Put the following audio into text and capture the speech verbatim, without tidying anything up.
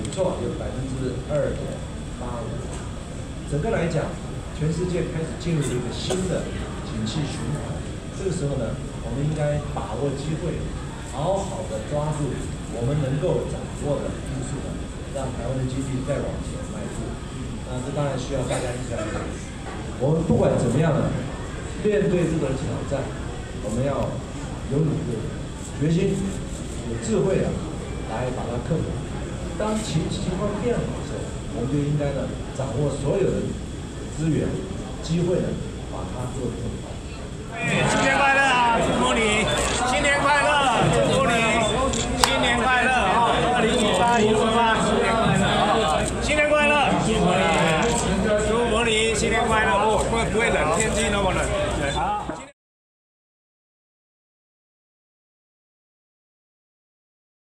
错，有百分之二点八五。整个来讲，全世界开始进入一个新的景气循环。这个时候呢，我们应该把握机会，好好的抓住我们能够掌握的因素呢，让台湾的经济再往前迈步。那这当然需要大家一起来努力。我们不管怎么样呢，面对这种挑战，我们要有努力、决心、有智慧的来把它克服。当情情况变好的时候，我们就应该呢掌握所有的资源、机会呢，把它做得更好。 新年快乐啊！祝福你，新年快乐，祝福你，新年快乐啊！二零一八一路发，新年快乐啊！新年快乐，祝福你，祝福你，新年快乐哦！不会不会冷，天气那么冷。